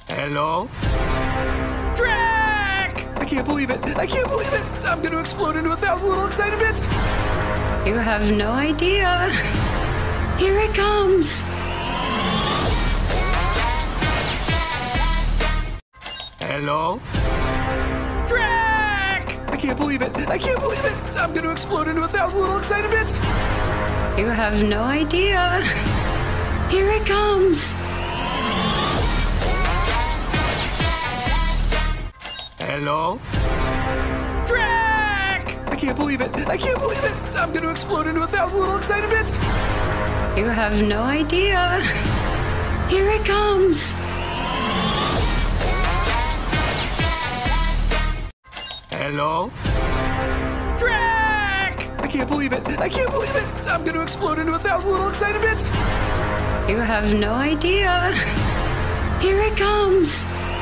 Hello? Drac! I can't believe it. I can't believe it. I'm going to explode into 1,000 little excited bits. You have no idea. Here it comes. Hello? Drac! I can't believe it. I can't believe it. I'm going to explode into 1,000 little excited bits. You have no idea. Here it comes. Hello? Drac! I can't believe it. I can't believe it. I'm going to explode into 1,000 little excited bits. You have no idea. Here it comes. Hello? Drac! I can't believe it. I can't believe it. I'm going to explode into 1,000 little excited bits. You have no idea. Here it comes.